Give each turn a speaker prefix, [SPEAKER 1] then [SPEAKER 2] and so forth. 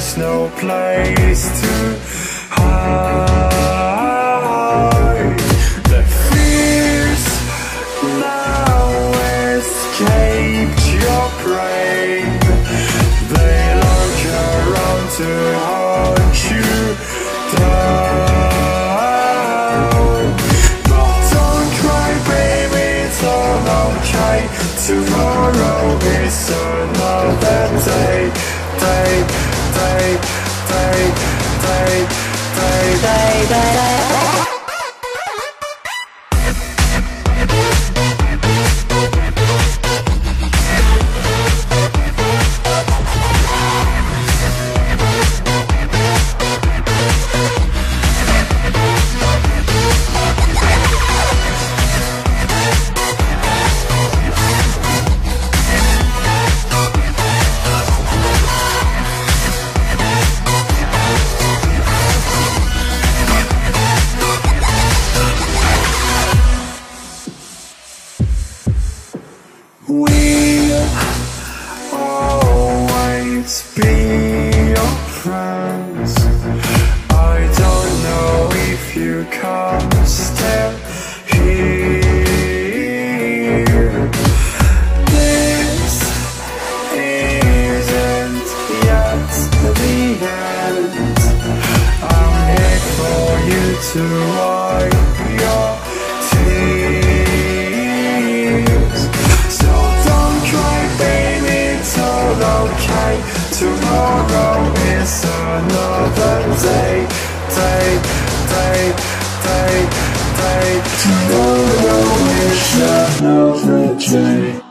[SPEAKER 1] there's no place to hide. The fears now escaped your brain. They lurk around to hunt you down. But don't cry, baby, it's all okay. Tomorrow is another day. We'll always be your friends. I don't know if you come still here. This isn't yet the end. I'm here for you to wipe your tears. So don't cry, baby, it's all okay. Tomorrow is another day. Tomorrow is another day.